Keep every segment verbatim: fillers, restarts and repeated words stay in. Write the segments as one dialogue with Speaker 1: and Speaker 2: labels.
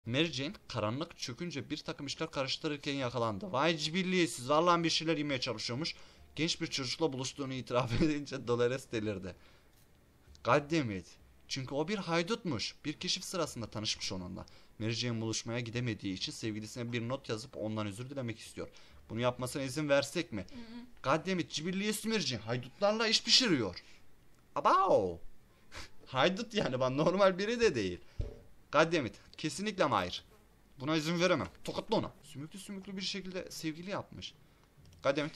Speaker 1: Mary Jane karanlık çökünce bir takım işler karıştırırken yakalandı. Vay cibilliyesiz, vallahi bir şeyler yemeye çalışıyormuş. Genç bir çocukla buluştuğunu itiraf edince Dolores delirdi. Goddammit. Çünkü o bir haydutmuş. Bir keşif sırasında tanışmış onunla. Mary Jane buluşmaya gidemediği için sevgilisine bir not yazıp ondan özür dilemek istiyor. Bunu yapmasına izin versek mi? Goddammit, cibilliyesi Mary Jane haydutlarla iş pişiriyor. Abao. Haydut yani, ben normal biri de değil. Goddammit, kesinlikle hayır. Buna izin veremem. Tokatla ona. Sümüklü sümüklü bir şekilde sevgili yapmış. Goddammit.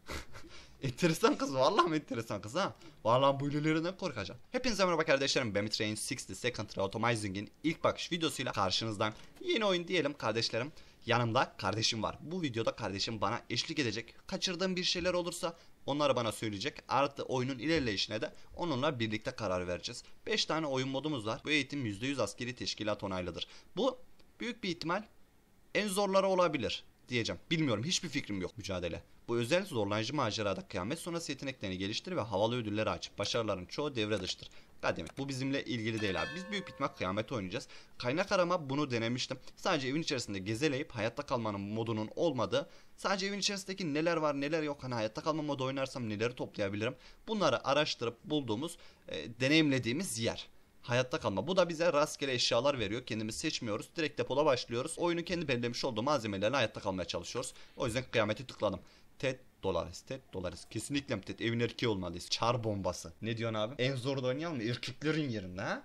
Speaker 1: Enteresan kız, vallahi enteresan kız ha. Vallahi bu ülülerinden korkacağım. Hepinize merhaba kardeşlerim. Ben Train altmış Second Automizing'in ilk bakış videosuyla karşınızdayım. Yeni oyun diyelim kardeşlerim. Yanımda kardeşim var. Bu videoda kardeşim bana eşlik edecek. Kaçırdığım bir şeyler olursa onları bana söyleyecek. Artı oyunun ilerleyişine de onunla birlikte karar vereceğiz. beş tane oyun modumuz var. Bu eğitim yüzde yüz askeri teşkilat onaylıdır. Bu büyük bir ihtimal en zorları olabilir diyeceğim. Bilmiyorum, hiçbir fikrim yok mücadele. Bu özel zorlayıcı macerada kıyamet sonrası yeteneklerini geliştir ve havalı ödülleri aç. Başarıların çoğu devre dışıdır. Demek bu bizimle ilgili değil abi. Biz büyük ihtimal kıyamet oynayacağız. Kaynak arama bunu denemiştim. Sadece evin içerisinde gezeleyip hayatta kalmanın modunun olmadığı, sadece evin içerisindeki neler var neler yok, hani hayatta kalma modu oynarsam neleri toplayabilirim, bunları araştırıp bulduğumuz, e, deneyimlediğimiz yer. Hayatta kalma. Bu da bize rastgele eşyalar veriyor. Kendimiz seçmiyoruz. Direkt depola başlıyoruz. Oyunu kendi belirlemiş olduğu malzemelerle hayatta kalmaya çalışıyoruz. O yüzden kıyameti tıkladım. Ted Dolores. Ted Dolores. Kesinlikle Ted. Evin erkeği olmalıyız. Çar bombası. Ne diyorsun abi? En zor da oynayalım mı? Erkeklerin yerinde ha?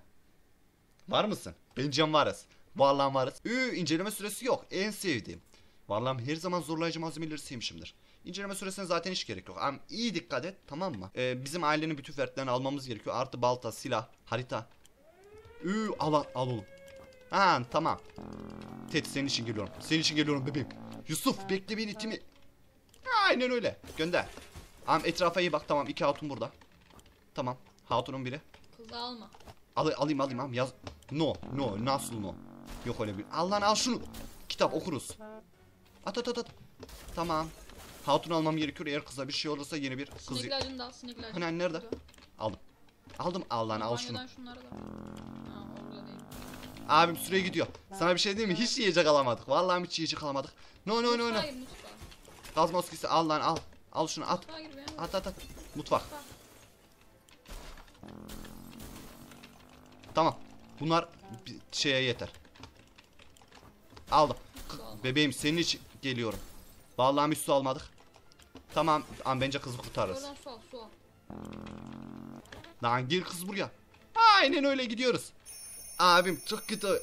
Speaker 1: Var mısın? Bence varız. Vallahi varız. Ü inceleme süresi yok. En sevdiğim. Vallahi her zaman zorlayıcı malzemeleri sevmişimdir. İnceleme süresine zaten hiç gerek yok. Ama iyi dikkat et, tamam mı? Ee, bizim ailenin bütün fertlerini almamız gerekiyor. Artı balta, silah, harita. Ü al al oğlum. Ha tamam. Ted, senin için geliyorum. Senin için geliyorum bebeğim. Yusuf, bekle beni itimi. Aynen öyle. Gönder. Am etrafa iyi bak, tamam. İki hatun burada. Tamam. Hatunun biri.
Speaker 2: Kızı alma.
Speaker 1: Al, alayım alayım am yaz. No no nasıl no. Yok öyle bir. Al lan, al şunu. Kitap okuruz. At at at at. Tamam. Hatun almam gerekiyor. Eğer kıza bir şey olursa yeni bir kız.
Speaker 2: Sinek ilacını da al, sinek ilacını.
Speaker 1: Hani nerede? Aldım. Aldım. Al lan, al şunu.
Speaker 2: Banyodan şunları da. Ha, orada değil.
Speaker 1: Abim süre gidiyor. Sana bir şey diyeyim mi? Hiç yiyecek alamadık. Vallahi hiç yiyecek alamadık. No no no no.
Speaker 2: Mutfağa gir, mutfağa.
Speaker 1: Gaz maskesi al lan, al. Al şunu at.
Speaker 2: Mutfağa gir be.
Speaker 1: At at at. Mutfak.
Speaker 2: Mutfağa.
Speaker 1: Tamam. Bunlar bir şeye yeter. Aldım.
Speaker 2: Su alma.
Speaker 1: Bebeğim, senin için geliyorum. Vallahi hiç su almadık. Tamam. Ama bence kızı kurtarırız.
Speaker 2: Oradan su al, su al.
Speaker 1: Lan gel kız buraya. Aynen öyle gidiyoruz. Abim çok kötü.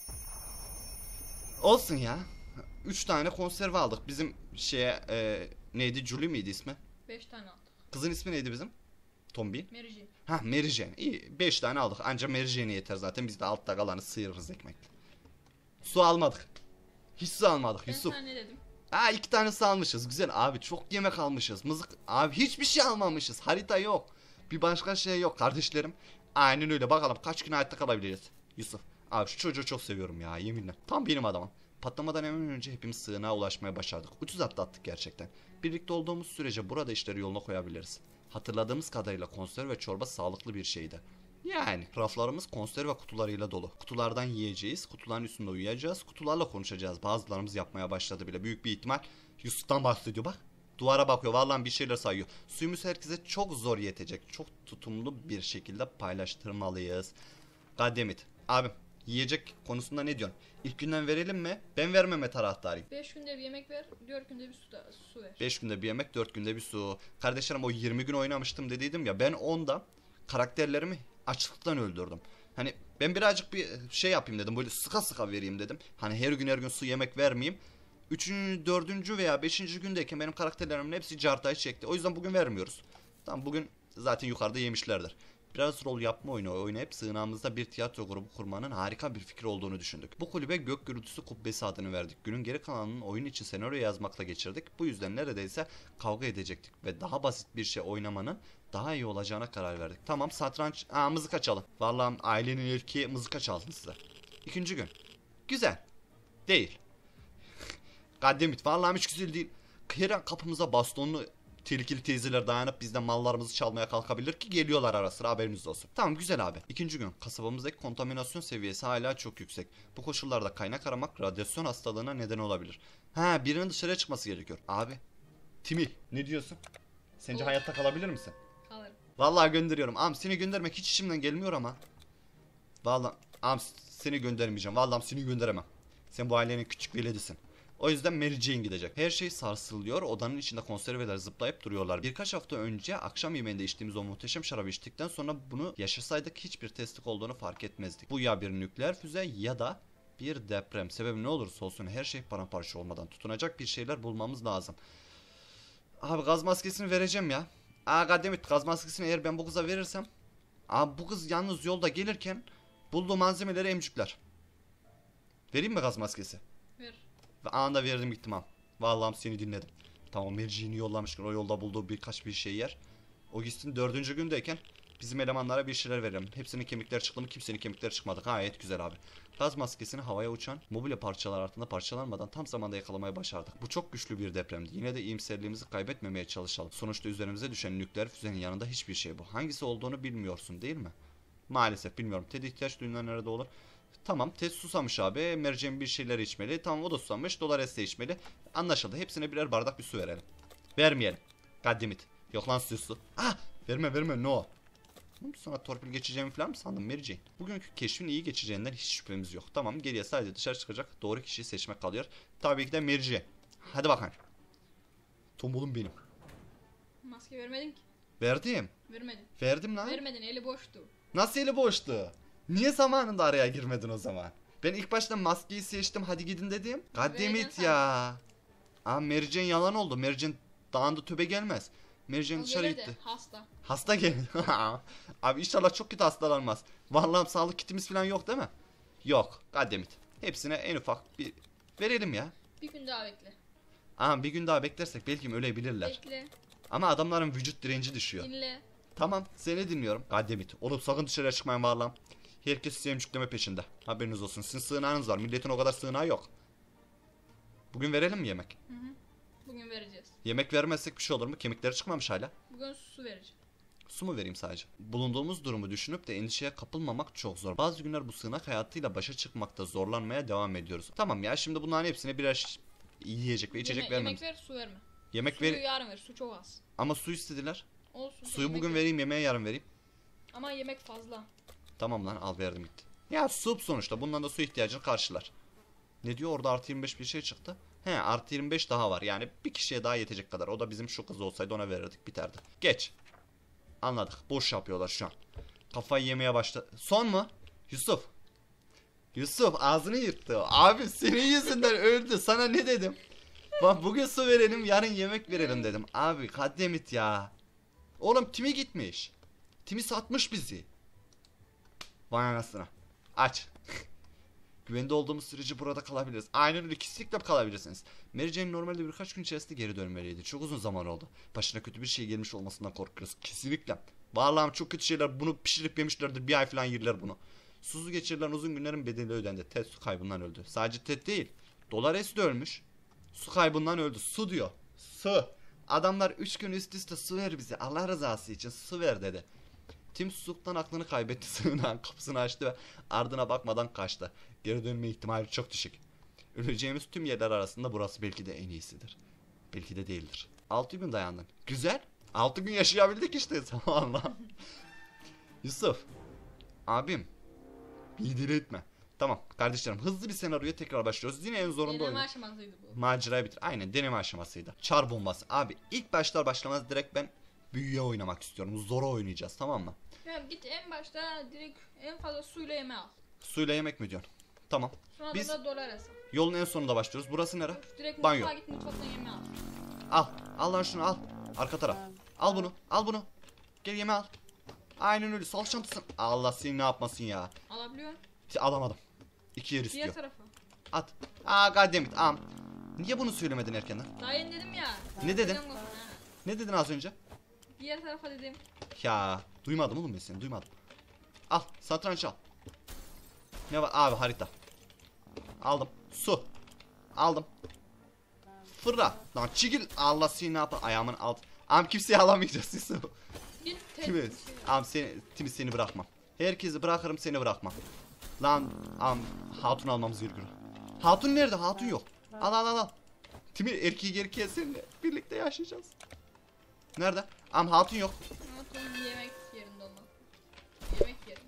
Speaker 1: Olsun ya. Üç tane konserve aldık. Bizim şeye e, neydi? Julie miydi ismi?
Speaker 2: Beş tane aldık.
Speaker 1: Kızın ismi neydi bizim? Tombi.
Speaker 2: Mary Jane.
Speaker 1: Hah, Mary Jane. İyi. Beş tane aldık. Anca Mary Jane'e yeter zaten. Biz de altta kalanı sıyırırız ekmekle. Su almadık. Hiç su almadık
Speaker 2: Ben
Speaker 1: Yusuf.
Speaker 2: sana ne dedim?
Speaker 1: Ha, iki tane su almışız. Güzel abi. Çok yemek almışız. Mızık. Abi hiçbir şey almamışız. Harita yok. Bir başka şey yok kardeşlerim. Aynen öyle. Bakalım kaç gün hayatta kalabiliriz. Yusuf. Abi şu çocuğu çok seviyorum ya, yeminle. Tam benim adamım. Patlamadan hemen önce hepimiz sığınağa ulaşmaya başardık. Ucuz atlattık gerçekten. Birlikte olduğumuz sürece burada işleri yoluna koyabiliriz. Hatırladığımız kadarıyla konserve ve çorba sağlıklı bir şeydi. Yani raflarımız konserve kutularıyla dolu. Kutulardan yiyeceğiz, kutuların üstünde uyuyacağız, kutularla konuşacağız. Bazılarımız yapmaya başladı bile. Büyük bir ihtimal Yusuf'tan bahsediyor bak. Duvara bakıyor, vallahi bir şeyler sayıyor. Suyumuz herkese çok zor yetecek. Çok tutumlu bir şekilde paylaştırmalıyız. Goddammit. Abim, yiyecek konusunda ne diyorsun? İlk günden verelim mi? Ben vermeme taraftarıyım.
Speaker 2: Beş günde bir yemek ver, dört günde bir su, da, su ver.
Speaker 1: beş günde bir yemek, dört günde bir su. Kardeşlerim, o yirmi gün oynamıştım dediydim ya. Ben onda karakterlerimi açlıktan öldürdüm. Hani ben birazcık bir şey yapayım dedim. Böyle sıka sıka vereyim dedim. Hani her gün her gün su yemek vermeyeyim. Üçüncü, dördüncü veya beşinci gündeyken benim karakterlerimin hepsi cartayı çekti. O yüzden bugün vermiyoruz. Tamam, bugün zaten yukarıda yemişlerdir. Biraz rol yapma oyunu oynayıp sığınağımızda bir tiyatro grubu kurmanın harika bir fikir olduğunu düşündük. Bu kulübe Gök Gürültüsü Kubbesi adını verdik. Günün geri kalanını oyun için senaryo yazmakla geçirdik. Bu yüzden neredeyse kavga edecektik ve daha basit bir şey oynamanın daha iyi olacağına karar verdik. Tamam, satranç, aa, mızıka çalın. Vallahi ailenin erkeği mızıka çalsın size. İkinci gün. Güzel. Değil. Goddammit, vallahi hiç güzel değil. Her an kapımıza bastonlu tehlikeli teyzeler dayanıp bizden mallarımızı çalmaya kalkabilir ki geliyorlar ara sıra, haberiniz olsun. Tamam güzel abi. İkinci gün kasabamızdaki kontaminasyon seviyesi hala çok yüksek. Bu koşullarda kaynak aramak radyasyon hastalığına neden olabilir. Ha, birinin dışarıya çıkması gerekiyor. Abi. Timil ne diyorsun? Sence
Speaker 2: Olur.
Speaker 1: hayatta kalabilir misin?
Speaker 2: Kalırım.
Speaker 1: Vallahi gönderiyorum. Am seni göndermek hiç içimden gelmiyor ama. Vallahi am seni göndermeyeceğim. Vallahi seni gönderemem. Sen bu ailenin küçük veledisin. O yüzden Mary Jane gidecek. Her şey sarsılıyor. Odanın içinde konserveler zıplayıp duruyorlar. Birkaç hafta önce akşam yemeğinde içtiğimiz o muhteşem şarabı içtikten sonra bunu yaşasaydık hiçbir testlik olduğunu fark etmezdik. Bu ya bir nükleer füze ya da bir deprem. Sebebi ne olursa olsun her şey paramparça olmadan tutunacak bir şeyler bulmamız lazım. Abi gaz maskesini vereceğim ya. Aa goddammit, gaz maskesini eğer ben bu kıza verirsem. Abi bu kız yalnız yolda gelirken bulduğu malzemeleri emcükler. Vereyim mi gaz maskesi?
Speaker 2: Ver.
Speaker 1: Ve anında verdim gittim am. Vallahi seni dinledim. Tamam, Merci'ni yollamışken o yolda bulduğu birkaç bir şey yer. O gitsin dördüncü gündeyken bizim elemanlara bir şeyler verelim. Hepsinin kemikleri çıktı mı? Kimsenin kemikleri çıkmadı. Gayet güzel abi. Gaz maskesini havaya uçan mobilya parçalar altında parçalanmadan tam zamanda yakalamayı başardık. Bu çok güçlü bir depremdi. Yine de iyimserliğimizi kaybetmemeye çalışalım. Sonuçta üzerimize düşen nükleer füzenin yanında hiçbir şey bu. Hangisi olduğunu bilmiyorsun değil mi? Maalesef bilmiyorum. Ted ihtiyaç duyulan nerede olur? Tamam, Ted susamış abi. Mercem bir şeyler içmeli. Tamam, o da susamış. Dolores de içmeli. Anlaşıldı. Hepsine birer bardak bir su verelim. Vermeyelim. Goddammit. Yok lan su su. Ah! Verme verme no. Sonra torpil geçeceğimi falan mı sandın Mary Jane? Bugünkü keşfin iyi geçeceğinden hiç şüphemiz yok. Tamam, geriye sadece dışarı çıkacak doğru kişiyi seçmek kalıyor. Tabii ki de Mary Jane. Hadi bakalım. Tombolum benim.
Speaker 2: Maske vermedin ki.
Speaker 1: Verdim.
Speaker 2: Vermedin.
Speaker 1: Verdim lan.
Speaker 2: Vermedin, eli boştu.
Speaker 1: Nasıl eli boştu? Niye zamanında araya girmedin o zaman? Ben ilk başta maskeyi seçtim, hadi gidin dedim. Goddammit ya. Aa, Mary Jane yalan oldu. Mary Jane dağında töbe gelmez. Mary Jane
Speaker 2: O
Speaker 1: dışarı
Speaker 2: gelir de,
Speaker 1: gitti.
Speaker 2: hasta.
Speaker 1: Hasta geldi. Abi inşallah çok kötü hastalanmaz. Vallahi sağlık kitimiz falan yok değil mi? Yok. Goddammit. Hepsine en ufak bir verelim ya.
Speaker 2: Bir gün daha bekle.
Speaker 1: Aa, bir gün daha beklersek belki ölebilirler.
Speaker 2: Bekle.
Speaker 1: Ama adamların vücut direnci düşüyor.
Speaker 2: Dinle.
Speaker 1: Tamam, seni dinliyorum. Goddammit. Oğlum sakın dışarıya çıkmayın vallahi. Herkes size emcükleme peşinde. Haberiniz olsun. Sizin sığınağınız var. Milletin o kadar sığınağı yok. Bugün verelim mi yemek?
Speaker 2: Hı hı. Bugün vereceğiz.
Speaker 1: Yemek vermezsek bir şey olur mu? Kemikleri çıkmamış hala.
Speaker 2: Bugün su vereceğim.
Speaker 1: Su mu vereyim sadece? Bulunduğumuz durumu düşünüp de endişeye kapılmamak çok zor. Bazı günler bu sığınak hayatıyla başa çıkmakta zorlanmaya devam ediyoruz. Tamam ya, şimdi bunların hepsine birer yiyecek ve içecek
Speaker 2: Yeme-
Speaker 1: vermemiz.
Speaker 2: Yemek ver, su verme.
Speaker 1: Yemek
Speaker 2: Suyu
Speaker 1: ver.
Speaker 2: yarın ver, su çok az.
Speaker 1: Ama su istediler.
Speaker 2: Olsun.
Speaker 1: Suyu
Speaker 2: yemek
Speaker 1: bugün
Speaker 2: ver.
Speaker 1: vereyim, yemeğe yarın vereyim.
Speaker 2: Ama yemek fazla.
Speaker 1: Tamam lan, al verdim gitti. Ya su sonuçta, bundan da su ihtiyacını karşılar. Ne diyor orada, artı yirmi beş bir şey çıktı. He, artı yirmi beş daha var, yani bir kişiye daha yetecek kadar. O da bizim şu kız olsaydı ona verirdik, biterdi. Geç. Anladık, boş yapıyorlar şu an. Kafayı yemeye başladı. Son mu? Yusuf. Yusuf ağzını yırttı. Abi senin yüzünden öldü, sana ne dedim? Bak bugün su verelim, yarın yemek verelim dedim. Abi Goddammit ya. Oğlum Timi gitmiş. Timi satmış bizi. Vay anasına. Aç. Güvende olduğumuz sürece burada kalabiliriz. Aynen öyle, kesinlikle kalabilirsiniz. Mary Jane normalde birkaç gün içerisinde geri dönmeliydi. Çok uzun zaman oldu. Başına kötü bir şey gelmiş olmasından korkuyoruz. Kesinlikle. Vallahi çok kötü şeyler, bunu pişirip yemişlerdir. Bir ay falan yerler bunu. Susuz geçirilen uzun günlerin bedeli ödendi. Ted su kaybından öldü. Sadece Ted değil. Dolores de ölmüş. Su kaybından öldü. Su diyor. Su. Adamlar üç gün üst üste su ver bize. Allah rızası için su ver dedi. Tim susuzluktan aklını kaybetti. Sığınağın kapısını açtı ve ardına bakmadan kaçtı. Geri dönme ihtimali çok düşük. Öleceğimiz tüm yerler arasında burası belki de en iyisidir. Belki de değildir. altı gün dayandın. Güzel. altı gün yaşayabildik işte. Allah. Yusuf. Abim. İyi dil etme. Tamam kardeşlerim, hızlı bir senaryoya tekrar başlıyoruz. Yine en zorunda
Speaker 2: Deneme
Speaker 1: oyun.
Speaker 2: aşamasıydı bu.
Speaker 1: Macerayı bitir. Aynen, deneme aşamasıydı. Çar bombası. Abi ilk başlar başlamaz direkt ben büyüye oynamak istiyorum. Zora oynayacağız, tamam mı?
Speaker 2: Ya git en başta direkt en fazla suyla yemeği al.
Speaker 1: Suyla yemek mi diyorsun? Tamam.
Speaker 2: Sonra
Speaker 1: Biz
Speaker 2: da dolar hesap.
Speaker 1: yolun en sonunda başlıyoruz. Burası nere?
Speaker 2: Direkt
Speaker 1: Banyo.
Speaker 2: mutfağa git, mutfaktan yemeği al.
Speaker 1: Al. Al lan şunu al. Arka taraf. Al bunu. Al bunu. Gel yemeği al. Aynen öyle. Sal çantasın. Allah seni ne yapmasın ya.
Speaker 2: Alabiliyorsun.
Speaker 1: Alamadım. İki yer istiyor.
Speaker 2: Diğer tarafa.
Speaker 1: At. Aa goddammit. Am. Niye bunu söylemedin erkenden?
Speaker 2: Daha yeni dedim ya.
Speaker 1: Ne dedin?
Speaker 2: Biliyor musun? Ha.
Speaker 1: Ne dedin az önce?
Speaker 2: Diğer tarafa dedim.
Speaker 1: Ya duymadım oğlum ben seni, duymadım. Al satranç al. Ne var abi, harita. Aldım. Su. Aldım. Fırla. Lan çekil. Allah seni ne yapar. Ayağımın alt. Am kimseyi alamayacağız Yusuf.
Speaker 2: Git tet.
Speaker 1: Kimi?
Speaker 2: şey-
Speaker 1: Am seni, Timi seni bırakmam. Herkesi bırakırım seni bırakmam. Lan am hatun almamız gerekiyor. Hatun nerede? Hatun yok. Al al al al. Timi erkeği erkeğe seninle birlikte yaşayacağız. Nerede? Am hatun yok.
Speaker 2: Hatun yemek yerinde olmalı. Yemek yerinde.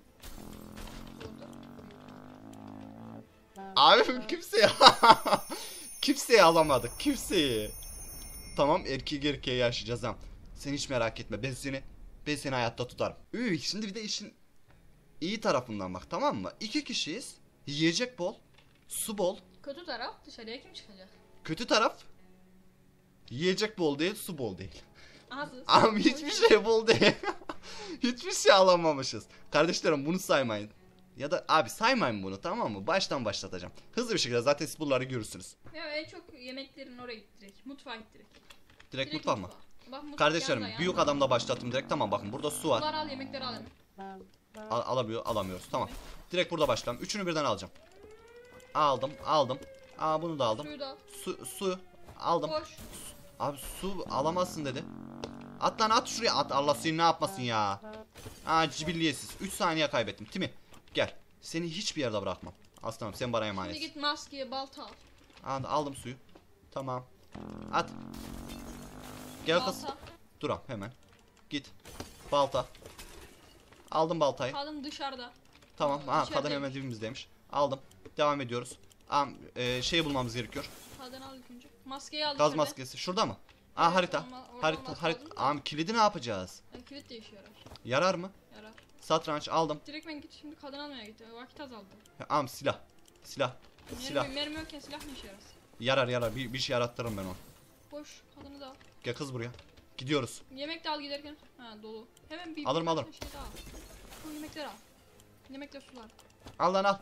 Speaker 2: Burada.
Speaker 1: Abi kimseyi kimseyi alamadık. Kimseyi. Tamam erkeği erkeğe yaşayacağız ha. Sen hiç merak etme. Ben seni ben seni hayatta tutarım. Üy, şimdi bir de işin iyi tarafından bak, tamam mı? İki kişiyiz. Yiyecek bol. Su bol.
Speaker 2: Kötü taraf dışarıya kim çıkacak?
Speaker 1: Kötü taraf yiyecek bol değil, su bol değil.
Speaker 2: Ağzı.
Speaker 1: Ama hiçbir şey bol değil. Hiçbir şey alamamışız. Kardeşlerim bunu saymayın. Ya da abi saymayın bunu, tamam mı? Baştan başlatacağım. Hızlı bir şekilde zaten siz bunları görürsünüz.
Speaker 2: Ya en çok yemeklerin oraya git direkt. Mutfağa git direkt.
Speaker 1: Direkt mutfak mı?
Speaker 2: Bak, mutfak
Speaker 1: Kardeşlerim
Speaker 2: yanında,
Speaker 1: büyük
Speaker 2: yanında.
Speaker 1: adamla başlattım direkt, tamam bakın burada su var.
Speaker 2: Suları al, yemekleri al.
Speaker 1: Al, alamıyor, alamıyoruz, tamam. Direkt burada başlayalım. Üçünü birden alacağım. Aldım, aldım. Aa bunu da aldım.
Speaker 2: Suyu da al.
Speaker 1: Su, su aldım.
Speaker 2: Koş.
Speaker 1: Abi su alamazsın dedi. At lan at şuraya at. Allah seni ne yapmasın ya. Aa cibilliyetsiz. üç saniye kaybettim. Timi gel. Seni hiçbir yerde bırakmam. Aslanım sen bana
Speaker 2: Şimdi
Speaker 1: emanetsin.
Speaker 2: git maskeye balta al.
Speaker 1: Aa, aldım suyu. Tamam. At. Gel kız.
Speaker 2: Balta.
Speaker 1: Duram hemen. Git. Balta. Aldım baltayı.
Speaker 2: Kadın dışarıda.
Speaker 1: Tamam. Ha kadın
Speaker 2: İçerideymiş.
Speaker 1: hemen dibimizdeymiş. Aldım. Devam ediyoruz. Aa, e, şey bulmamız gerekiyor.
Speaker 2: Kadın al ilk önce. Maskeyi al
Speaker 1: Gaz
Speaker 2: dışarıda.
Speaker 1: maskesi. Şurada mı? Aa
Speaker 2: Evet,
Speaker 1: harita.
Speaker 2: ama oradan
Speaker 1: Harita
Speaker 2: maske
Speaker 1: harita.
Speaker 2: aldın da.
Speaker 1: Aa kilidi ne yapacağız?
Speaker 2: Yani kilit de işe yarar.
Speaker 1: Yarar mı?
Speaker 2: Yarar.
Speaker 1: Satranç aldım.
Speaker 2: Direkt ben git şimdi kadın almaya git. Vakit azaldı.
Speaker 1: Am silah. Silah. Silah.
Speaker 2: Mermi, mermi yokken silah mı işe yarar?
Speaker 1: Yarar yarar. Bir, bir şey yarattırırım ben onu.
Speaker 2: Koş kadını da al.
Speaker 1: Gel kız buraya. Gidiyoruz.
Speaker 2: Yemek de al giderken. Ha dolu. Hemen bir
Speaker 1: Alırım,
Speaker 2: birkaç
Speaker 1: alırım.
Speaker 2: Şey daha al. Bu yemekleri al. Yemekle sular.
Speaker 1: Al lan al.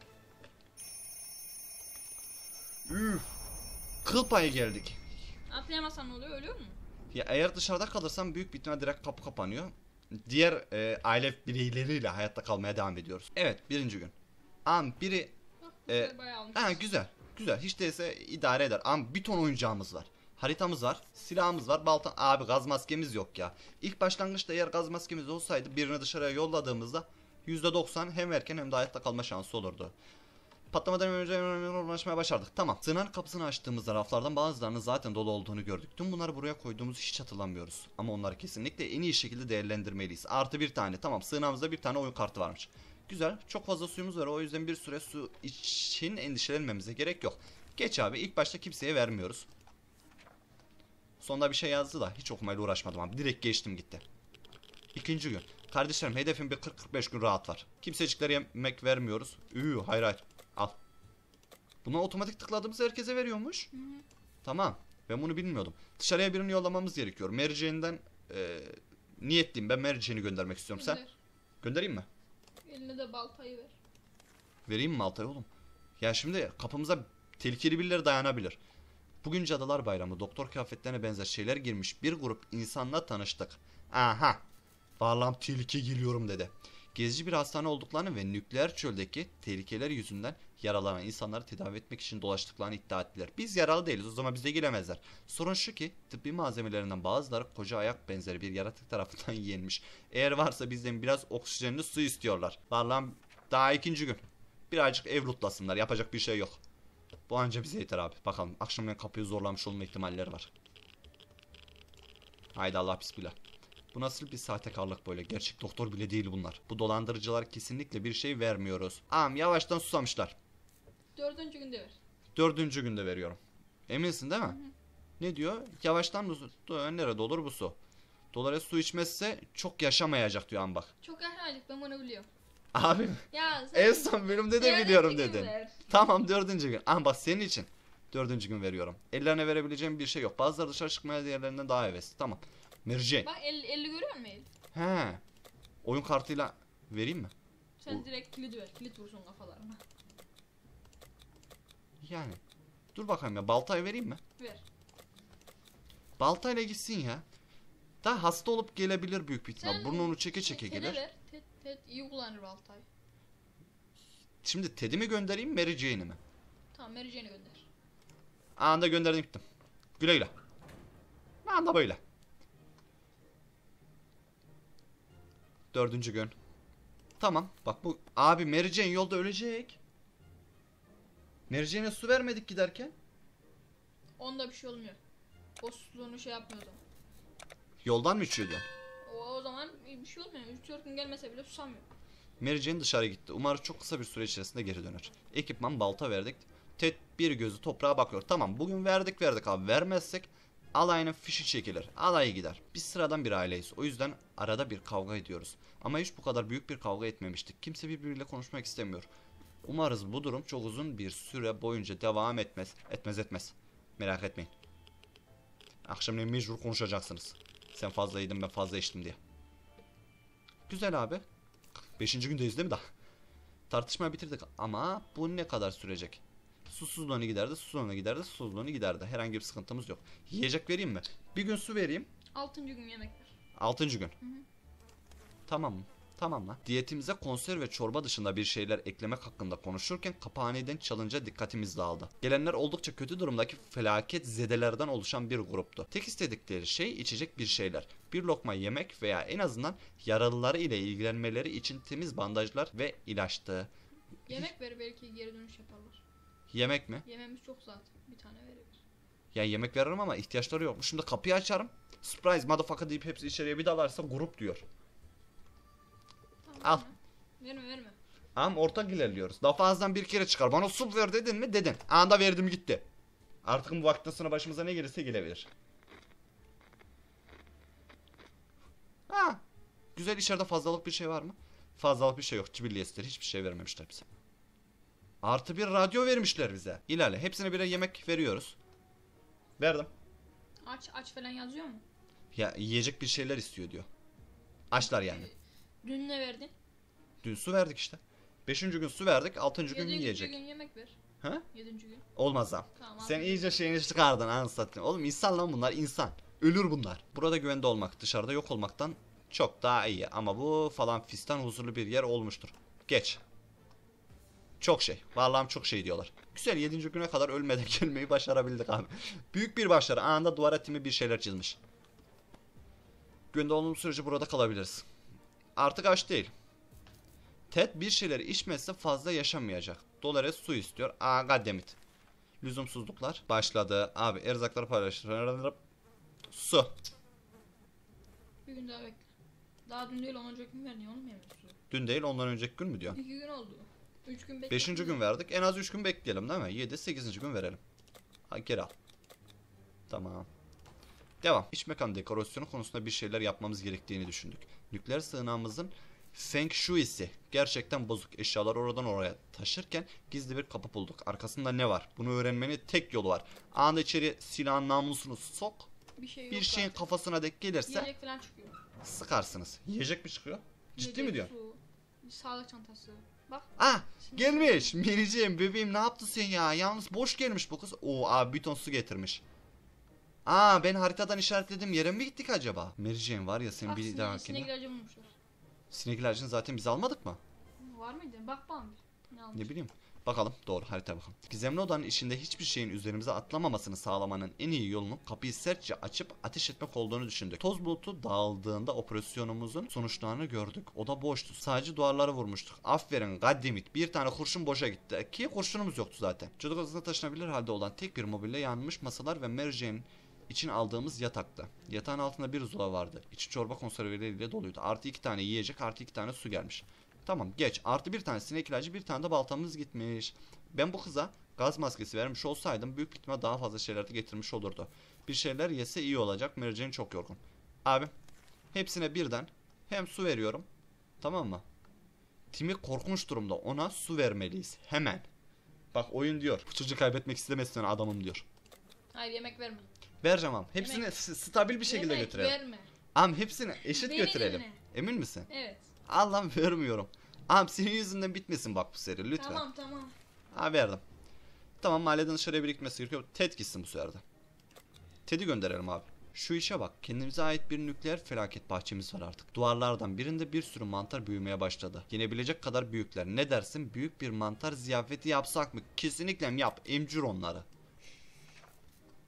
Speaker 1: Üf. Kıl payı geldik.
Speaker 2: Atlayamazsan ne oluyor? Ölüyor mu?
Speaker 1: Ya eğer dışarıda kalırsam büyük bir ihtimal direkt kapı kapanıyor. Diğer e, aile bireyleriyle hayatta kalmaya devam ediyoruz. Evet birinci gün. Am biri
Speaker 2: Bak bu
Speaker 1: Ee,
Speaker 2: sefer bayağı almışız.
Speaker 1: ha güzel. Güzel. Hiç değilse idare eder. Ama bir ton oyuncağımız var. Haritamız var. Silahımız var. Balta. Abi gaz maskemiz yok ya. İlk başlangıçta eğer gaz maskemiz olsaydı birini dışarıya yolladığımızda yüzde doksan hem erken hem de hayatta kalma şansı olurdu. Patlamadan önce ulaşmaya başardık. Tamam. Sığınan kapısını açtığımızda raflardan bazılarının zaten dolu olduğunu gördük. Tüm bunları buraya koyduğumuzu hiç hatırlamıyoruz. Ama onları kesinlikle en iyi şekilde değerlendirmeliyiz. Artı bir tane. Tamam. Sığınağımızda bir tane oyun kartı varmış. Güzel. Çok fazla suyumuz var. O yüzden bir süre su için endişelenmemize gerek yok. Geç abi. İlk başta kimseye vermiyoruz. Sonunda bir şey yazdı da hiç okumayla uğraşmadım abi. Direkt geçtim gitti. İkinci gün. Kardeşlerim hedefim bir kırk kırk beş gün rahat var. Kimseciklere yemek vermiyoruz. Üü hayır hayır. Al. Buna otomatik tıkladığımız herkese veriyormuş.
Speaker 2: Hı hı.
Speaker 1: Tamam. Ben bunu bilmiyordum. Dışarıya birini yollamamız gerekiyor. Merceğinden e, niyetliyim. Ben merceğini göndermek istiyorum. Sen?
Speaker 2: Gönder.
Speaker 1: Göndereyim mi?
Speaker 2: Eline de baltayı ver.
Speaker 1: Vereyim mi Altay oğlum? Ya şimdi kapımıza tehlikeli birileri dayanabilir. Bugün Cadılar Bayramı, doktor kıyafetlerine benzer şeyler girmiş bir grup insanla tanıştık. Aha. Varlam tehlike geliyorum dedi. Gezici bir hastane olduklarını ve nükleer çöldeki tehlikeler yüzünden yaralanan insanları tedavi etmek için dolaştıklarını iddia ettiler. Biz yaralı değiliz, o zaman bize gelemezler. Sorun şu ki tıbbi malzemelerinden bazıları koca ayak benzeri bir yaratık tarafından yenmiş. Eğer varsa bizden biraz oksijenli su istiyorlar. Varlam daha ikinci gün. Birazcık ev lootlasınlar, yapacak bir şey yok. Bu anca bize yeter abi. Bakalım akşamdan kapıyı zorlamış olma ihtimalleri var. Haydi Allah bismillah. Bu nasıl bir sahtekarlık böyle? Gerçek doktor bile değil bunlar. Bu dolandırıcılar kesinlikle bir şey vermiyoruz. Am yavaştan susamışlar.
Speaker 2: Dördüncü günde ver.
Speaker 1: Dördüncü günde veriyorum. Eminsin değil mi?
Speaker 2: Hı hı.
Speaker 1: Ne diyor? Yavaştan mı su? Nerede olur bu su? Dolara su içmezse çok yaşamayacak diyor am bak.
Speaker 2: Çok yaşayacak, ben bunu biliyorum.
Speaker 1: Abi
Speaker 2: Ya sen...
Speaker 1: en son bölümde de
Speaker 2: Dördüncü
Speaker 1: biliyorum
Speaker 2: gün
Speaker 1: dedin.
Speaker 2: ver.
Speaker 1: Tamam dördüncü gün. Ama bak senin için dördüncü gün veriyorum. Ellerine verebileceğim bir şey yok. Bazıları dışarı çıkmaya diğerlerinden daha hevesli. Tamam. Merceğin.
Speaker 2: Bak el, elli görüyor musun el?
Speaker 1: He. Oyun kartıyla vereyim mi?
Speaker 2: Sen
Speaker 1: O-
Speaker 2: direkt kilit ver. Kilit vursun kafalarına.
Speaker 1: Yani. Dur bakayım ya. Baltayı vereyim mi?
Speaker 2: Ver.
Speaker 1: Baltayla gitsin ya. Daha hasta olup gelebilir büyük bir ihtimal.
Speaker 2: Sen-
Speaker 1: Burnunu çeke çeke
Speaker 2: Ted'e
Speaker 1: gelir.
Speaker 2: ver. Ted, Ted iyi kullanır baltayı.
Speaker 1: Şimdi Ted'i mi göndereyim Mary Jane'i mi?
Speaker 2: Tamam Mary Jane'i gönder.
Speaker 1: Anında gönderdim gittim. Güle güle. Anda böyle. Dördüncü gün. Tamam. Bak bu abi Mary Jane yolda ölecek. Mary Jane'e su vermedik giderken.
Speaker 2: Onda bir şey olmuyor. O susluğunu şey yapmıyor o zaman.
Speaker 1: Yoldan mı içiyor diyorsun?
Speaker 2: O, o zaman bir şey olmuyor. üç dört gün gelmese bile susamıyor.
Speaker 1: Mary Jane dışarı gitti. Umarım çok kısa bir süre içerisinde geri döner. Ekipman balta verdik. Ted bir gözü toprağa bakıyor. Tamam bugün verdik verdik abi. Vermezsek alayının fişi çekilir. Alay gider. Biz sıradan bir aileyiz. O yüzden arada bir kavga ediyoruz. Ama hiç bu kadar büyük bir kavga etmemiştik. Kimse birbiriyle konuşmak istemiyor. Umarız bu durum çok uzun bir süre boyunca devam etmez. Etmez etmez. Merak etmeyin. Akşamleyin mecbur konuşacaksınız. Sen fazla yedin ben fazla içtim diye. Güzel abi. Beşinci gündeyiz değil mi daha? Tartışmayı bitirdik ama bu ne kadar sürecek? Susuzluğunu giderdi, susuzluğunu giderdi, susuzluğunu giderdi. Herhangi bir sıkıntımız yok. Yiyecek vereyim mi? Bir gün su vereyim.
Speaker 2: Altıncı gün yemek ver.
Speaker 1: Altıncı gün.
Speaker 2: Hı hı.
Speaker 1: Tamam mı? Tamam lan. Diyetimize konserve ve çorba dışında bir şeyler eklemek hakkında konuşurken kapı aniden çalınca dikkatimiz dağıldı. Gelenler oldukça kötü durumdaki felaket zedelerden oluşan bir gruptu. Tek istedikleri şey içecek bir şeyler. Bir lokma yemek veya en azından yaralıları ile ilgilenmeleri için temiz bandajlar ve ilaçtı.
Speaker 2: Yemek ver belki geri dönüş yaparlar.
Speaker 1: Yemek mi?
Speaker 2: Yememiz çok zaten. Bir tane verebilir.
Speaker 1: Ya yemek veririm ama ihtiyaçları yok. Şimdi kapıyı açarım. Surprise motherfucker deyip hepsi içeriye bir dalarsa grup diyor.
Speaker 2: Tamam,
Speaker 1: Al.
Speaker 2: Verme verme. verme.
Speaker 1: Ama ortak ilerliyoruz. Daha fazladan bir kere çıkar. Bana su ver dedin mi? Dedin. Anda verdim gitti. Artık bu vakitten sonra başımıza ne gelirse gelebilir. Ha. Güzel içeride fazlalık bir şey var mı? Fazlalık bir şey yok. Cibiliyesleri hiçbir şey vermemişler bize. Artı bir radyo vermişler bize. İlerle. Hepsine birer yemek veriyoruz. Verdim.
Speaker 2: Aç aç falan yazıyor mu?
Speaker 1: Ya yiyecek bir şeyler istiyor diyor. Açlar yani.
Speaker 2: Ee, dün ne verdin?
Speaker 1: Dün su verdik işte. Beşinci gün su verdik. Altıncı gün
Speaker 2: Yedinci
Speaker 1: yiyecek.
Speaker 2: gün yemek ver.
Speaker 1: Ha?
Speaker 2: Yedinci gün.
Speaker 1: Olmaz lan.
Speaker 2: Tamam,
Speaker 1: Sen
Speaker 2: altıncı
Speaker 1: iyice
Speaker 2: gün.
Speaker 1: şeyini çıkardın anasını satayım. Oğlum insan lan bunlar insan. Ölür bunlar. Burada güvende olmak dışarıda yok olmaktan çok daha iyi. Ama bu falan fistan huzurlu bir yer olmuştur. Geç. Çok şey. Vallahi çok şey diyorlar. Güzel yedinci güne kadar ölmeden gelmeyi başarabildik abi. Büyük bir başarı. Anında duvara timi bir şeyler çizmiş. Günde olduğumuz sürece burada kalabiliriz. Artık aç değil. Ted bir şeyler içmezse fazla yaşamayacak. Dolores su istiyor. Aa goddammit. Lüzumsuzluklar başladı. Abi erzakları paylaşır. Su.
Speaker 2: Bir gün daha bekle. Daha dün değil onuncu gün verdin oğlum yemek suyu.
Speaker 1: Dün değil ondan önceki gün mü diyor?
Speaker 2: İki gün oldu. Üç gün bekle.
Speaker 1: Beşinci gün verdik. En az üç gün bekleyelim değil mi? Yedi, sekizinci gün verelim. Ha geri al. Tamam. Devam. İç mekan dekorasyonu konusunda bir şeyler yapmamız gerektiğini düşündük. Nükleer sığınağımızın Feng Shui'si gerçekten bozuk. Eşyaları oradan oraya taşırken gizli bir kapı bulduk. Arkasında ne var? Bunu öğrenmenin tek yolu var. Anında içeri silahın namlusunu sok.
Speaker 2: Bir şey yok.
Speaker 1: Bir şeyin
Speaker 2: zaten.
Speaker 1: kafasına denk gelirse
Speaker 2: Yiyecek falan çıkıyor.
Speaker 1: sıkarsınız. Yiyecek mi çıkıyor? Ciddi
Speaker 2: Yiyecek,
Speaker 1: mi diyorsun?
Speaker 2: Su, bir sağlık çantası. Bak.
Speaker 1: Ah
Speaker 2: şimdi-
Speaker 1: gelmiş. Miriciğim bebeğim ne yaptın sen ya? Yalnız boş gelmiş bu kız. Oo abi bir ton su getirmiş. Aa ben haritadan işaretledim yere mi gittik acaba? Miriciğim var ya sen
Speaker 2: Bak
Speaker 1: bir
Speaker 2: sinek,
Speaker 1: dahakine.
Speaker 2: sinek ilacı bulmuşlar.
Speaker 1: Sinek ilacını zaten biz almadık mı?
Speaker 2: Var mıydı? Bak bana bir. Ne almış?
Speaker 1: Ne bileyim. Bakalım doğru harita bakalım. Gizemli odanın içinde hiçbir şeyin üzerimize atlamamasını sağlamanın en iyi yolunun kapıyı sertçe açıp ateş etmek olduğunu düşündük. Toz bulutu dağıldığında operasyonumuzun sonuçlarını gördük. Oda boştu. Sadece duvarları vurmuştuk. Aferin goddammit. Bir tane kurşun boşa gitti. Ki kurşunumuz yoktu zaten. Çocuk odasına taşınabilir halde olan tek bir mobilya yanmış masalar ve Mary Jane'in için aldığımız yatakta. Yatağın altında bir zula vardı. İçi çorba konserveleriyle doluydu. Artı iki tane yiyecek, artı iki tane su gelmiş. Tamam geç. Artı bir tane sinek ilacı, bir tane de baltamız gitmiş. Ben bu kıza gaz maskesi vermiş olsaydım büyük ihtimal daha fazla şeyler de getirmiş olurdu. Bir şeyler yese iyi olacak. Mary Jane çok yorgun. Abi hepsine birden hem su veriyorum. Tamam mı? Timmy korkunç durumda. Ona su vermeliyiz. Hemen. Bak oyun diyor. Bu çocuğu kaybetmek istemezsen adamım diyor.
Speaker 2: Hayır yemek verme.
Speaker 1: Vereceğim am. Hepsini
Speaker 2: Yemek.
Speaker 1: s- stabil bir şekilde
Speaker 2: yemek
Speaker 1: götürelim.
Speaker 2: verme.
Speaker 1: Am hepsini eşit
Speaker 2: Beni
Speaker 1: götürelim.
Speaker 2: dinle.
Speaker 1: Emin misin?
Speaker 2: Evet.
Speaker 1: Allah'ım vermiyorum. Am senin yüzünden bitmesin bak bu seri lütfen.
Speaker 2: Tamam tamam.
Speaker 1: Ha verdim. Tamam mahalleden dışarıya birikmesi gerekiyor. Ted gitsin bu sefer de. Ted'i gönderelim abi. Şu işe bak. Kendimize ait bir nükleer felaket bahçemiz var artık. Duvarlardan birinde bir sürü mantar büyümeye başladı. Yenebilecek kadar büyükler. Ne dersin? Büyük bir mantar ziyafeti yapsak mı? Kesinlikle yap. Emcür onları.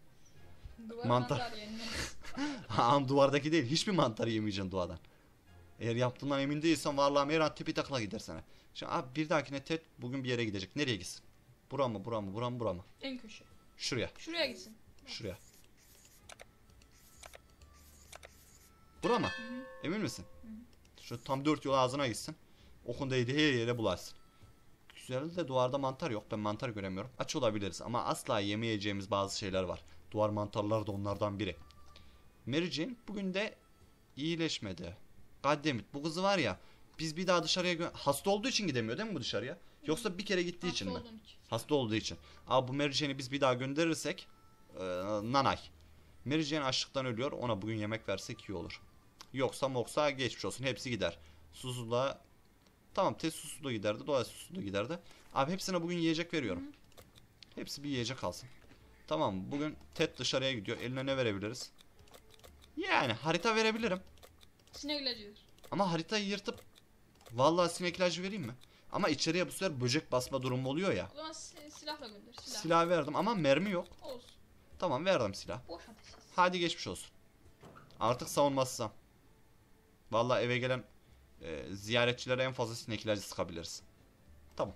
Speaker 2: Duvar
Speaker 1: Mantar.
Speaker 2: mantar yenmez.
Speaker 1: Am duvardaki değil. Hiçbir mantar yemeyeceksin duvardan. Eğer yaptığından emin değilsen vallahi her an tipi takla gider sana. Şimdi abi bir dahakine Ted bugün bir yere gidecek. Nereye gitsin? Bura mı, bura mı, bura mı, bura mı?
Speaker 2: En köşe.
Speaker 1: Şuraya,
Speaker 2: Şuraya gitsin.
Speaker 1: şuraya. Bura mı?
Speaker 2: Hı hı.
Speaker 1: Emin misin?
Speaker 2: Hı hı.
Speaker 1: Şu tam dört yol ağzına gitsin. Okunda yedi her yere bulaşsın. Güzel de duvarda mantar yok. Ben mantar göremiyorum. Aç olabiliriz ama asla yemeyeceğimiz bazı şeyler var. Duvar mantarları da onlardan biri. Mary Jane bugün de iyileşmedi. Goddammit, bu kızı var ya, biz bir daha dışarıya gö- hasta olduğu için gidemiyor değil mi bu dışarıya? Yoksa bir kere gittiği için mi?
Speaker 2: Hasta olduğun için.
Speaker 1: Hasta olduğu için. Abi bu Mary Jane'i biz bir daha gönderirsek e, nanay. Mary Jane açlıktan ölüyor. Ona bugün yemek versek iyi olur. Yoksa moksa geçmiş olsun. Hepsi gider. Susuzluğa tamam, test susuzluğu giderdi. Doğa susuzluğu giderdi. Abi hepsine bugün yiyecek veriyorum.
Speaker 2: Hı.
Speaker 1: Hepsi bir yiyecek alsın. Tamam, bugün Ted dışarıya gidiyor. Eline ne verebiliriz? Yani harita verebilirim.
Speaker 2: Sinek ilacı ver.
Speaker 1: Ama haritayı yırtıp vallahi sinek ilacı vereyim mi? Ama içeriye bu sefer böcek basma durumu oluyor ya.
Speaker 2: O zaman si- silahla gönder. Silah.
Speaker 1: Silah verdim ama mermi yok.
Speaker 2: Olsun.
Speaker 1: Tamam, verdim silah.
Speaker 2: Boş ateş.
Speaker 1: Hadi geçmiş olsun. Artık savunmazsam. Vallahi eve gelen e, ziyaretçilere en fazla sinek ilacı sıkabiliriz. Tamam.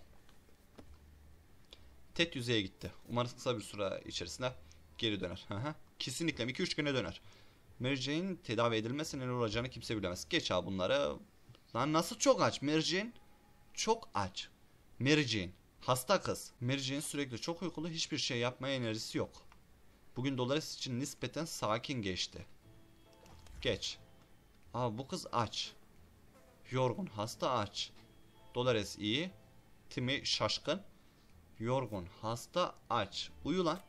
Speaker 1: Ted yüzeye gitti. Umarız kısa bir süre içerisinde geri döner. Hı hı. Kesinlikle iki üç güne döner. Mary Jane tedavi edilmesi neler olacağını kimse bilemez. Geç abi bunları. Lan nasıl çok aç Mary Jane? Çok aç. Mary Jane. Hasta kız. Mary Jane sürekli çok uykulu, hiçbir şey yapmaya enerjisi yok. Bugün Dolores için nispeten sakin geçti. Geç. Aa, bu kız aç. Yorgun, hasta, aç. Dolores iyi. Timmy şaşkın. Yorgun, hasta, aç. Uyu lan.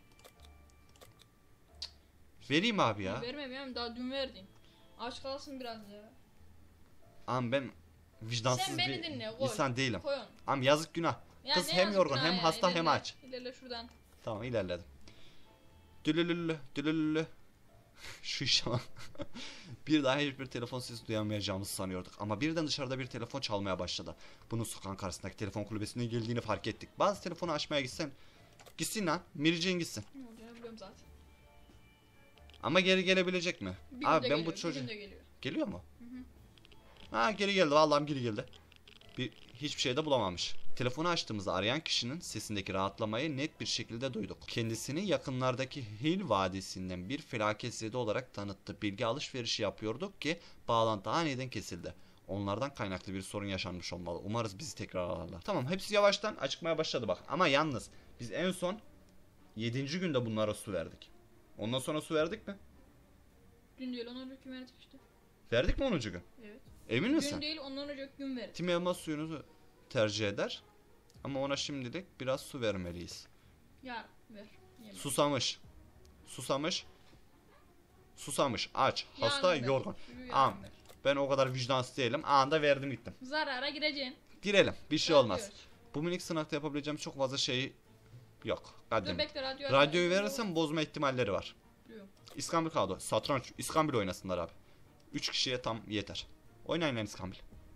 Speaker 1: Vereyim abi ya.
Speaker 2: Vermem ya, daha dün verdin. Aç kalsın biraz ya.
Speaker 1: Am ben vicdansız
Speaker 2: Sen beni
Speaker 1: bir
Speaker 2: dinle, koy.
Speaker 1: insan değilim.
Speaker 2: Koy onu.
Speaker 1: Am yazık günah.
Speaker 2: Ya
Speaker 1: Kız
Speaker 2: ne
Speaker 1: hem
Speaker 2: yazık
Speaker 1: yorgun
Speaker 2: günah
Speaker 1: hem
Speaker 2: ya,
Speaker 1: hasta hem
Speaker 2: ilerle,
Speaker 1: aç.
Speaker 2: İlerle şuradan.
Speaker 1: Tamam, ilerledim. Dülülülü dülülülü. Şu işe bak. Bir daha hiçbir telefon sesi duyamayacağımızı sanıyorduk. Ama birden dışarıda bir telefon çalmaya başladı. Bunun sokağın karşısındaki telefon kulübesine geldiğini fark ettik. Bazı telefonu açmaya gitsen. Gitsin lan. Mary Jane gitsin.
Speaker 2: Ne olacağını biliyorum zaten.
Speaker 1: Ama geri gelebilecek mi?
Speaker 2: Bir
Speaker 1: Abi
Speaker 2: günde
Speaker 1: ben
Speaker 2: geliyor,
Speaker 1: bu çocuğu...
Speaker 2: Bir günde geliyor.
Speaker 1: Geliyor mu?
Speaker 2: Hı hı.
Speaker 1: Ha, geri geldi. Vallahi geri geldi. Bir, hiçbir şey de bulamamış. Telefonu açtığımızda arayan kişinin sesindeki rahatlamayı net bir şekilde duyduk. Kendisini yakınlardaki Hill Vadisi'nden bir felaketsizliği olarak tanıttı. Bilgi alışverişi yapıyorduk ki bağlantı aniden kesildi. Onlardan kaynaklı bir sorun yaşanmış olmalı. Umarız bizi tekrar ararlar. Tamam, hepsi yavaştan açıkmaya başladı bak. Ama yalnız biz en son yedinci günde bunlara su verdik. Ondan sonra su verdik mi?
Speaker 2: Dün değil, ondan önceki gün verdik işte.
Speaker 1: Verdik mi onuncu gün?
Speaker 2: Evet.
Speaker 1: Emin misin?
Speaker 2: Dün değil, ondan önceki gün verdik.
Speaker 1: Tim elma suyunu tercih eder. Ama ona şimdilik biraz su vermeliyiz.
Speaker 2: Yarın ver. Yemin.
Speaker 1: Susamış. Susamış. Susamış. Aç. Hasta.
Speaker 2: Yarın ver.
Speaker 1: Yorgun.
Speaker 2: Yarın
Speaker 1: Am.
Speaker 2: ver.
Speaker 1: Ben o kadar vicdansız değilim. Anında verdim gittim.
Speaker 2: Zarara gireceksin.
Speaker 1: Girelim. Bir şey
Speaker 2: Radyo
Speaker 1: olmaz.
Speaker 2: aç.
Speaker 1: Bu minik sınavda yapabileceğim çok fazla şey yok.
Speaker 2: Dur
Speaker 1: Hadi.
Speaker 2: bekle, radyo aç.
Speaker 1: Radyoyu verirsem bozma ihtimalleri var.
Speaker 2: Yok.
Speaker 1: İskambil kaldı. Satranç. İskambil oynasınlar abi. Üç kişiye tam yeter. Oynayın lan İskambil.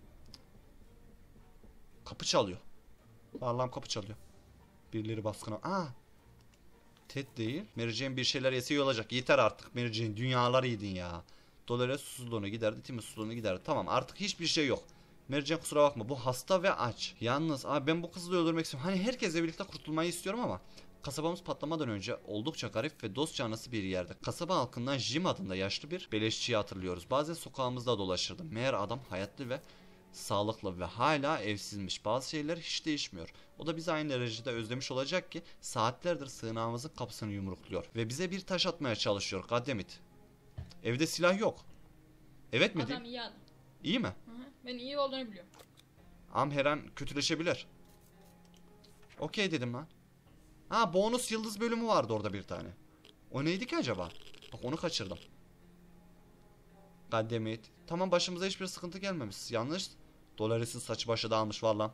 Speaker 1: Kapı çalıyor. Allah'ım, kapı çalıyor. Birileri baskına. Aa. Ted değil. Mary Jane bir şeyler yese iyi olacak. Yeter artık Mary Jane. Dünyalar yedin ya. Dolores susuzluğunu giderdi. Timmy susuzluğunu giderdi. Tamam, artık hiçbir şey yok. Mary Jane kusura bakma. Bu hasta ve aç. Yalnız abi ben bu kızı da öldürmek istiyorum. Hani herkesle birlikte kurtulmayı istiyorum ama kasabamız patlamadan önce oldukça garip ve dost canlısı bir yerde. Kasaba halkından Jim adında yaşlı bir beleşçiyi hatırlıyoruz. Bazen sokağımızda dolaşırdı. Meğer adam hayatlı ve sağlıklı ve hala evsizmiş. Bazı şeyler hiç değişmiyor. O da bizi aynı derecede özlemiş olacak ki saatlerdir sığınağımızın kapısını yumrukluyor. Ve bize bir taş atmaya çalışıyor. Goddammit. Evde silah yok. Evet mi
Speaker 2: Adam
Speaker 1: diyeyim?
Speaker 2: iyi adam.
Speaker 1: İyi mi?
Speaker 2: Hı hı. Ben iyi olduğunu biliyorum.
Speaker 1: Am her an kötüleşebilir. Okey dedim lan. Ha, bonus yıldız bölümü vardı orada bir tane. O neydi ki acaba? Bak, onu kaçırdım. Goddammit. Tamam, başımıza hiçbir sıkıntı gelmemiş. Yanlış. Dolores'in saçı başı dağılmış valla.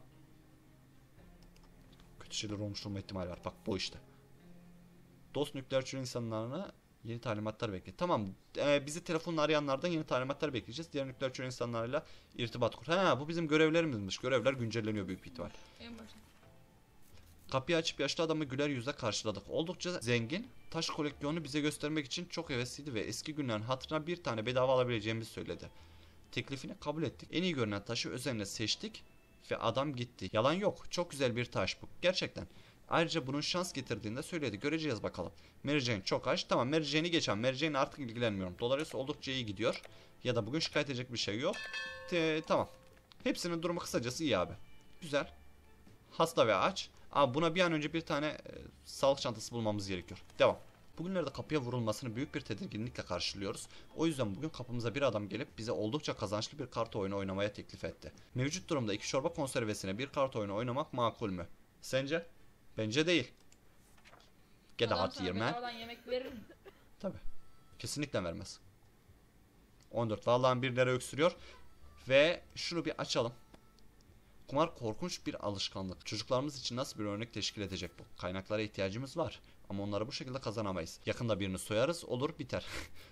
Speaker 1: Kötü şeyler olmuş olma ihtimali var. Bak bu işte. Dost nükleer çürü insanlarına yeni talimatlar bekle. Tamam, e, bizi telefonla arayanlardan yeni talimatlar bekleyeceğiz. Diğer nükleer çürü insanlarla irtibat kur. Ha, bu bizim görevlerimizmiş. Görevler güncelleniyor büyük bir ihtimal.
Speaker 2: En başta.
Speaker 1: Kapıyı açıp yaşlı adamı güler yüzle karşıladık. Oldukça zengin. Taş koleksiyonu bize göstermek için çok hevesliydi ve eski günlerin hatırına bir tane bedava alabileceğimizi söyledi. Teklifini kabul ettik. En iyi görünen taşı özenle seçtik ve adam gitti. Yalan yok. Çok güzel bir taş bu. Gerçekten. Ayrıca bunun şans getirdiğini de söyledi. Göreceğiz bakalım. Mary Jane çok aç. Tamam, Mary Jane'i geçen. Mary Jane'le artık ilgilenmiyorum. Dolores oldukça iyi gidiyor. Ya da bugün şikayet edecek bir şey yok. Te tamam. Hepsinin durumu kısacası iyi abi. Güzel. Hasta ve aç. Abi buna bir an önce bir tane e, sağlık çantası bulmamız gerekiyor. Devam. Bugünlerde kapıya vurulmasını büyük bir tedirginlikle karşılıyoruz. O yüzden bugün kapımıza bir adam gelip bize oldukça kazançlı bir kart oyunu oynamaya teklif etti. Mevcut durumda iki çorba konservesine bir kart oyunu oynamak makul mü? Sence? Bence değil. Get
Speaker 2: Adam
Speaker 1: out
Speaker 2: sana
Speaker 1: here man.
Speaker 2: bedavadan yemek verir mi?
Speaker 1: Tabi. Kesinlikle vermez. on dört. Vallahi birileri öksürüyor. Ve şunu bir açalım. Kumar korkunç bir alışkanlık. Çocuklarımız için nasıl bir örnek teşkil edecek bu? Kaynaklara ihtiyacımız var. Ama onları bu şekilde kazanamayız. Yakında birini soyarız, olur biter.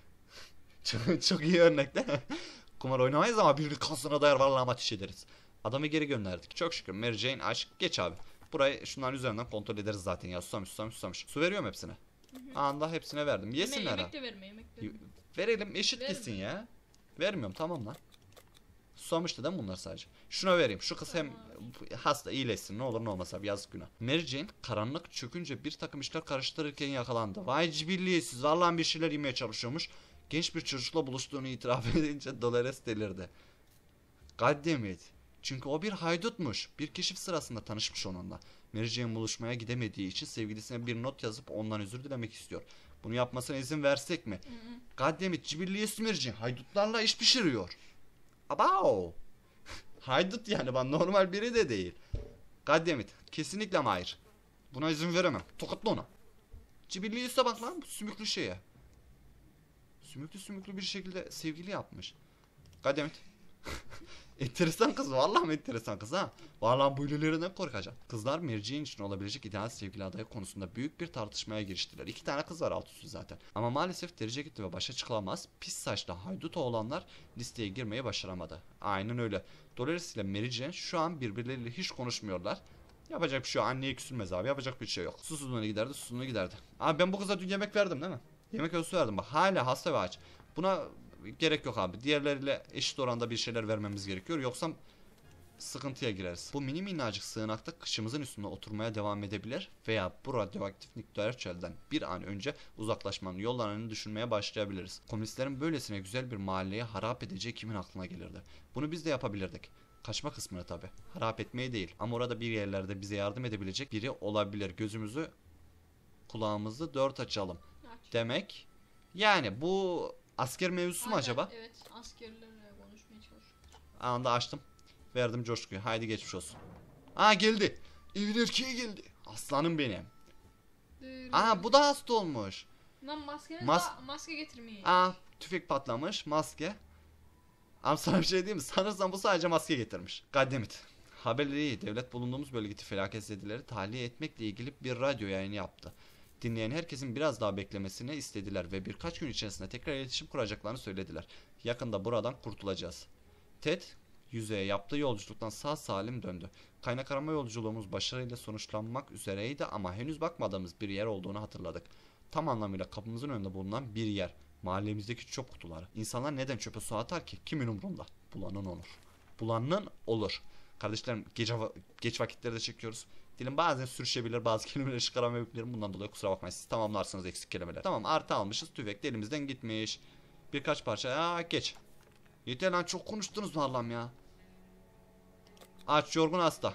Speaker 1: çok, çok iyi örnek değil mi? Kumar oynamayız ama birini kasına dayar vallahi ateş ederiz. Adamı geri gönderdik. Çok şükür. Mary Jane aşk. Geç abi. Burayı şunların üzerinden kontrol ederiz zaten ya. Susamış susamış susamış. Su veriyorum hepsine. Anda hepsine verdim. Yesinler
Speaker 2: Yemek,
Speaker 1: ha.
Speaker 2: yemek de verme yemek de verme.
Speaker 1: Verelim eşit
Speaker 2: Verme.
Speaker 1: gitsin ya. Vermiyorum tamam lan. Susamıştı değil mi bunlar sadece? Şuna vereyim. Şu kız hem hasta iyileşsin. Ne olur ne olmaz abi, yazık günah. Mary Jane karanlık çökünce bir takım işler karıştırırken yakalandı. Vay cibilliyetsiz. Vallahi bir şeyler yemeye çalışıyormuş. Genç bir çocukla buluştuğunu itiraf edince Dolores delirdi. Goddammit. Çünkü o bir haydutmuş. Bir keşif sırasında tanışmış onunla. Mary Jane buluşmaya gidemediği için sevgilisine bir not yazıp ondan özür dilemek istiyor. Bunu yapmasına izin versek mi? Goddammit, cibilliyetsiz Mary Jane haydutlarla iş pişiriyor. Abao. Haydut yani, ben normal biri de değil. Goddammit. Kesinlikle hayır. Buna izin veremem. Tokatla ona. Cibilliyse bak lan bu sümüklü şeye. Sümüklü sümüklü bir şekilde sevgili yapmış. Goddammit. Enteresan kız. Vallahi enteresan kız ha. Vallahi bu ülülerinden korkacağım. Kızlar Mary Jane için olabilecek ideal sevgili adayı konusunda büyük bir tartışmaya giriştiler. İki tane kız var alt üstü zaten. Ama maalesef derece gitti ve başa çıkılamaz pis saçlı haydut oğlanlar listeye girmeyi başaramadı. Aynen öyle. Dolores ile Mary Jane şu an birbirleriyle hiç konuşmuyorlar. Yapacak bir şey yok. Anneye küsülmez abi. Yapacak bir şey yok. Susuzluğuna giderdi, susuzluğuna giderdi. Abi ben bu kıza dün yemek verdim değil mi? Yemek ölçüsü verdim. Bak hala hasta ve aç. Buna gerek yok abi. Diğerleriyle eşit oranda bir şeyler vermemiz gerekiyor. Yoksa sıkıntıya gireriz. Bu mini minnacık sığınakta kışımızın üstünde oturmaya devam edebilir veya bu radyoaktif nükleer çölden bir an önce uzaklaşmanın yollarını düşünmeye başlayabiliriz. Komünistlerin böylesine güzel bir mahalleye harap edeceği kimin aklına gelirdi? Bunu biz de yapabilirdik. Kaçma kısmını tabi. Harap etmeyi değil. Ama orada bir yerlerde bize yardım edebilecek biri olabilir. Gözümüzü, kulağımızı dört açalım.
Speaker 2: Aç.
Speaker 1: Demek yani bu asker mevzusu mu
Speaker 2: Aynen,
Speaker 1: acaba?
Speaker 2: Evet, askerlerle konuşmaya çalışıyor.
Speaker 1: Anında açtım. Verdim coşkuyu. Haydi geçmiş olsun. Aa geldi. Evin erkeği geldi. Aslanım benim. Aa bu da hasta olmuş.
Speaker 2: Lan maskeniz
Speaker 1: Mas-
Speaker 2: Mas- maske getirmeyin.
Speaker 1: Aa tüfek patlamış. Maske. Ama sana bir şey diyeyim mi? Sanırsam bu sadece maske getirmiş. Goddammit. Haberleri iyi. Devlet bulunduğumuz bölgedeki felaketzedeleri tahliye etmekle ilgili bir radyo yayını yaptı. Dinleyen herkesin biraz daha beklemesini istediler ve birkaç gün içerisinde tekrar iletişim kuracaklarını söylediler. Yakında buradan kurtulacağız. Ted, yüzeye yaptığı yolculuktan sağ salim döndü. Kaynak arama yolculuğumuz başarıyla sonuçlanmak üzereydi ama henüz bakmadığımız bir yer olduğunu hatırladık. Tam anlamıyla kapımızın önünde bulunan bir yer. Mahallemizdeki çöp kutuları. İnsanlar neden çöpe su atar ki? Kimin umrunda? Bulanın olur. Bulanın olur. Kardeşlerim gece geç vakitlerde çekiyoruz. Dilim bazen sürüşebilir, bazı kelimeleri çıkaramayabilirim. Bundan dolayı kusura bakmayın, siz tamamlarsınız eksik kelimeler. Tamam, artı almışız, tüfek de elimizden gitmiş. Birkaç parça. Aa geç. Yeter lan, çok konuştunuz mu Allah'ım ya. Aç, yorgun hasta.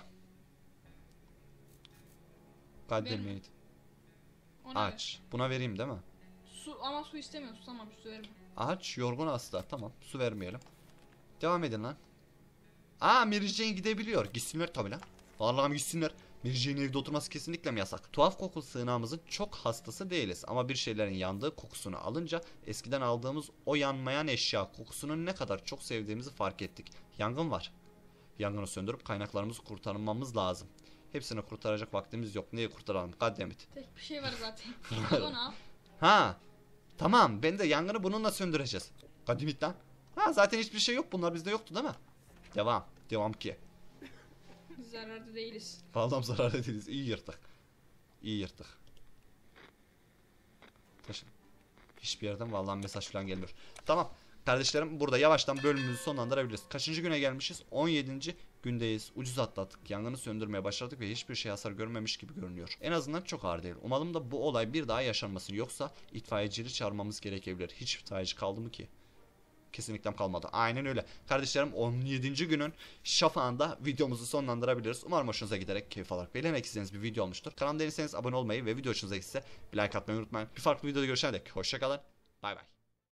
Speaker 1: Goddammit.
Speaker 2: Ona
Speaker 1: Aç. Buna vereyim değil mi?
Speaker 2: ver. Su ama su istemiyor. Susamam, su verme.
Speaker 1: Aç, yorgun hasta. Tamam, su vermeyelim. Devam edin lan. Aa Mary Jane gidebiliyor. Gitsinler tabi lan. Allah'ım gitsinler. Mary Jane'in evde oturması kesinlikle mi yasak? Tuhaf kokulu sığınağımızın çok hastası değiliz. Ama bir şeylerin yandığı kokusunu alınca eskiden aldığımız o yanmayan eşya kokusunu ne kadar çok sevdiğimizi fark ettik. Yangın var. Yangını söndürüp kaynaklarımızı kurtarmamız lazım. Hepsini kurtaracak vaktimiz yok. Neyi kurtaralım? Goddammit.
Speaker 2: Tek bir şey var zaten. Onu al.
Speaker 1: Ha. Tamam, ben de yangını bununla söndüreceğiz. Goddammit lan. Ha zaten hiçbir şey yok. Bunlar bizde yoktu değil mi? Devam. Devam ki.
Speaker 2: Zararda değiliz.
Speaker 1: Vallahi zararlı değiliz. İyi yırttık. İyi yırttık. Taşın. Hiçbir yerden vallahi mesaj falan gelmiyor. Tamam. Kardeşlerim burada yavaştan bölümümüzü sonlandırabiliriz. Kaçıncı güne gelmişiz? on yedinci gündeyiz. Ucuz atlattık. Yangını söndürmeye başladık ve hiçbir şey hasar görmemiş gibi görünüyor. En azından çok ağır değil. Umalım da bu olay bir daha yaşanmasın. Yoksa itfaiyecileri çağırmamız gerekebilir. Hiç itfaiyeci kaldı mı ki? Kesinlikle kalmadı. Aynen öyle. Kardeşlerim on yedinci günün şafağında videomuzu sonlandırabiliriz. Umarım hoşunuza giderek keyif alarak beğenerek izlediğiniz bir video olmuştur. Kanalıma değilseniz abone olmayı ve video hoşunuza gitse bir like atmayı unutmayın. Bir farklı videoda görüşene dek hoşçakalın. Bay bay.